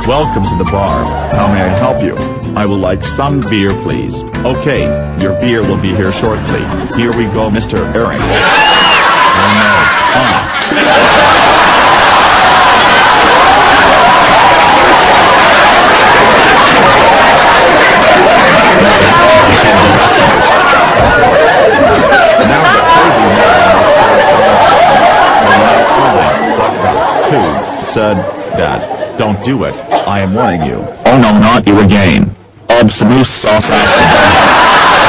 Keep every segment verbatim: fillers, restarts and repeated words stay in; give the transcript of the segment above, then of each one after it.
Welcome to the bar. How may I help you? I would like some beer, please. Okay, your beer will be here shortly. Here we go, Mister Eric. Oh no. Ah. Now the crazy man will start calling. Who said that? Don't do it. I am warning you. Oh no, not you again. Absolute sauce acid.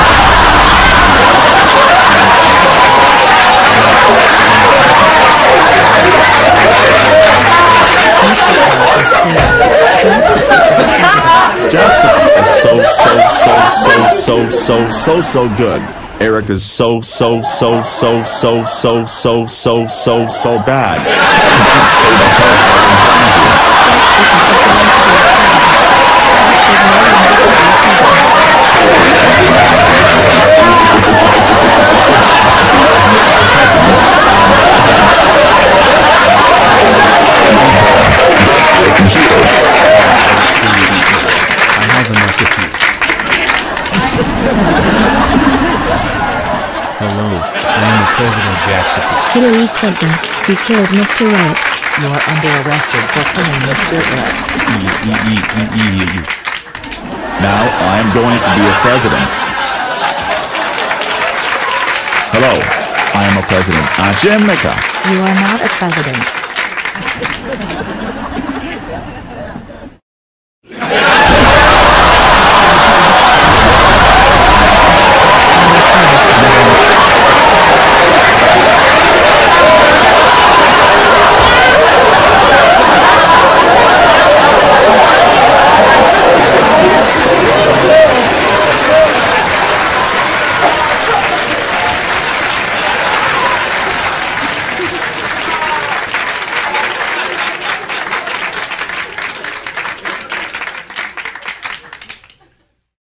Jackson is so, so, so, so, so, so, so, so good. Eric is so, so, so, so, so, so, so, so, so, so bad. Hello, I am the President Jackson. Hillary Clinton, who killed Mister Eric. You are under arrested for killing Mister Eric. Now I am going to be a president. Hello, I am a president. I'm Jim Mika. You are not a president.